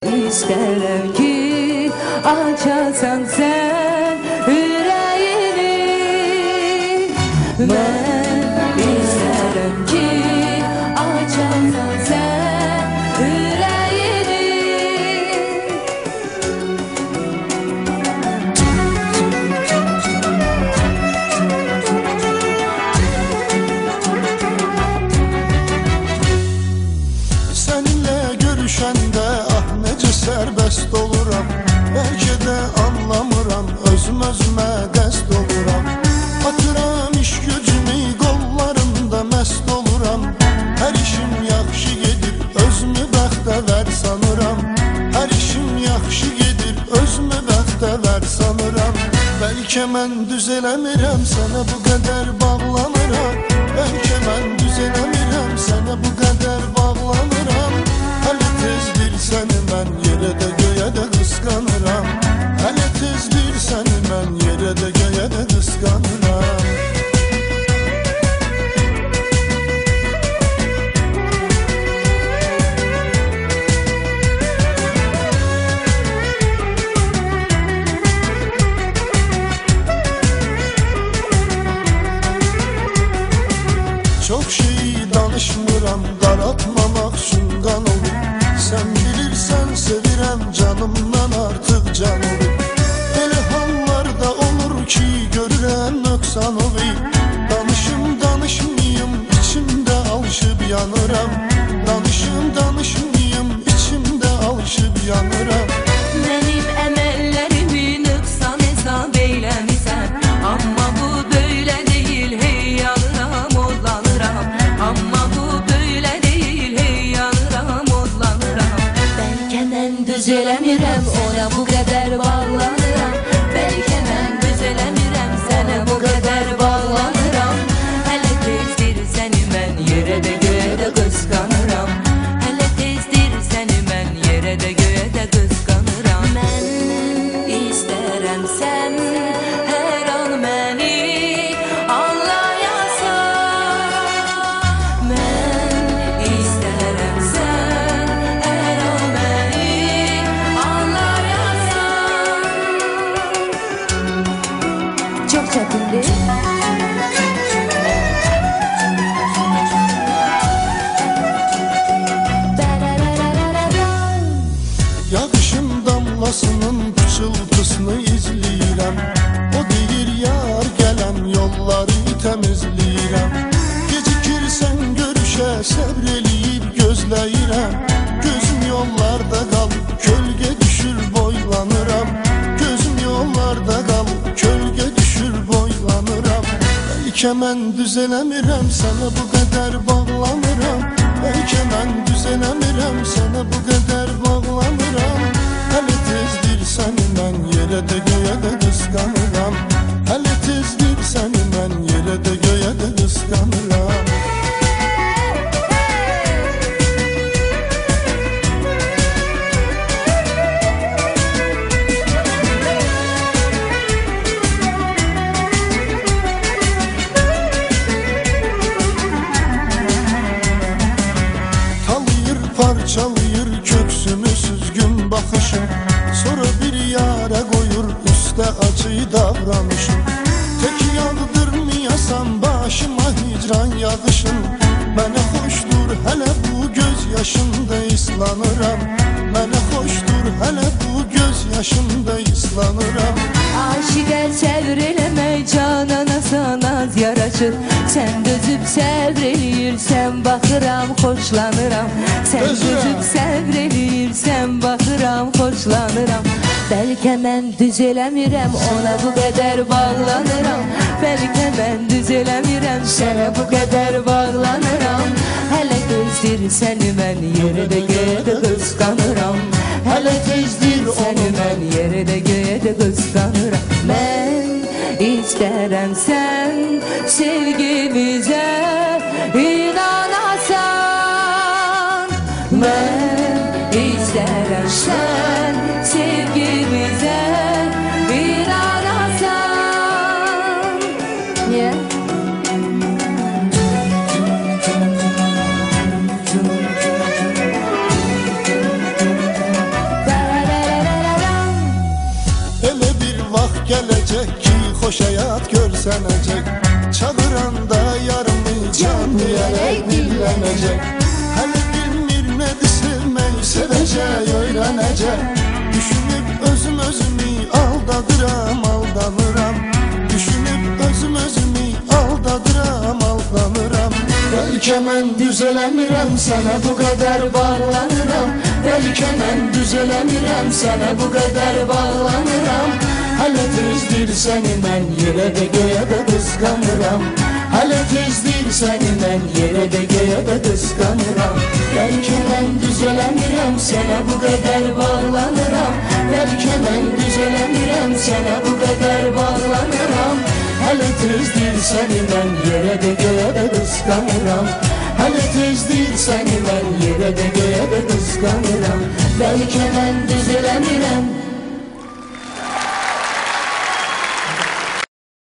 İstərəm ki, açasan sən ürəyini. Mən istərəm ki, açasan sən ürəyini. Səninlə görüşəndə sərbəst oluram, bəlkə də anlamıram, özüm-özümə dəst oluram. Atıram iş gücümü, qollarımda məst oluram. Hər işim yaxşı gedir, özümü bəxtəvər sanıram. Hər işim yaxşı gedir, özümü bəxtəvər sanıram. Bəlkə mən düz eləmirəm, sənə bu qədər bağlanıram. Bəlkə mən düz eləmirəm, sənə bu qədər bağlanıram. Hələ tez bir səni mən yerə də göyə də qısqanıram. Hələ tez bir səni mən yerə də göyə də qısqanıram. Çox şeyi danışmıram, qaratmamaq üçün qan olur. Sən bilirsən sevirəm, canımdan artıq can olur. Elə hallarda olur ki, görürəm nöqsan olur. Danışmayım, içimdə alışıb yanıram. Danışmayım, içimdə alışıb yanıram. Mənim əməllərimi nöqsan hesab eyləmisən, amma bu böyle deyil, hey yanıram, odlanıram. Amma bu böyle deyil, hey yanıram, odlanıram. Bəlkə mən düz eləmirəm, ona bu qədər bağlanıram. Bəlkə mən düz eləmirəm, sənə bu qədər bağlanıram. Hələ tezdir səni mən yerə də göyə də qısqanıram. Hələ tezdir səni mən yerə də göyə də qısqanıram. Mən istərəm sən hər an məni anlayasan. Mən istərəm sən hər an məni anlayasan. Çok çətindir. Yağışın damlasının pıçıltısını izləyirəm. O deyir yar gələn yolları təmizləyirəm. Gecikirsən görüşə səbr eləyib gözləyirəm. Gözüm yollarda qalıb kölgə düşür boylanıram. Gözüm yollarda qalıb kölgə düşür boylanıram. Bəlkə mən düz eləmirəm, sənə bu qədər bağlanıram. Bəlkə mən düz eləmirəm, sənə bu qədər bağlanıram. Hələ tezdir səni mən yerə də göyə də qısqanıram. Hələ tezdir səni mən yerə də göyə də qısqanıram. Parçalayır köksümü süzgün baxışım. Sonra bir yara qoyur üstə acı davranışım. Tek yağdırmayasan başıma hicran yağışın. Mənə xoşdur hələ bu göz yaşında islanıram. Mənə xoşdur hələ bu göz yaşında islanıram. Aşiqə səvr eləmək canana sanaz yaraşır. Sən dözüb səvr eləyirsən, baxıram, xoşlanıram. Sən dözüb səvr eləyirsən, baxıram, xoşlanıram. Bəlkə mən düz eləmirəm, ona bu qədər bağlanıram. Bəlkə mən düz eləmirəm, sənə bu qədər bağlanıram. Hələ gözdir səni mən yerə də göyə də qısqanıram. Hələ tezdir səni mən yerə də göyə də qısqanıram. Mən istərəm sən sevgimizə inanasan. Mən istərəm sən sevgimizə inanasan. Niye? gələcək ki, xoş həyat görsənəcək. Çağıranda yarımı can deyərək dillənəcək. Hələ bilmir nədir sevmək, sevəcək, öyrənəcək. Düşünüb özümü aldadıram, aldanıram. Düşünüb özümü aldadıram, aldanıram. Bəlkə mən düz eləmirəm, sənə bu qədər bağlanıram. Bəlkə mən düz eləmirəm, sənə bu qədər bağlanıram. Hələ tezdir səni mən yerə də göyə də qısqanıram. Hələ tezdir səni mən yerə də göyə də qısqanıram. Bəlkə mən düz eləmirəm, sənə bu qədər bağlanıram. Bəlkə mən düz eləmirəm, sənə bu qədər bağlanıram. Hələ tezdir səni mən yerə də göyə də qısqanıram. Hələ tezdir səni mən yerə də göyə də qısqanıram. Bəlkə mən düz